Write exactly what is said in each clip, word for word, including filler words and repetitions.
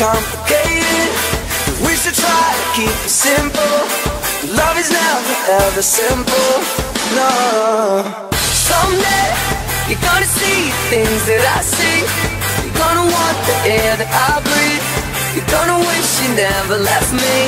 complicated. We should try to keep it simple. Love is never ever simple, no. Someday you're gonna see things that I see. You're gonna want the air that I breathe. You're gonna wish you never left me.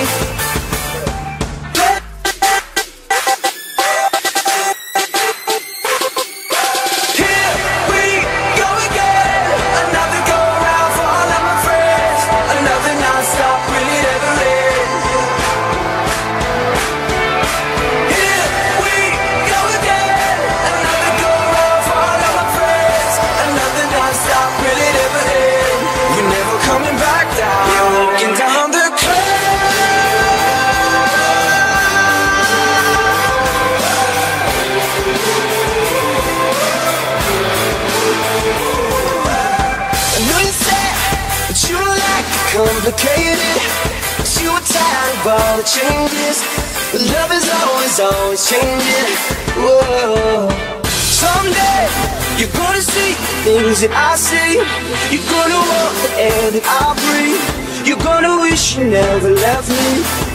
Complicated, but you were tired of all the changes. But love is always, always changing. Whoa. Someday you're gonna see things that I see. You're gonna want the air that I breathe. You're gonna wish you never left me.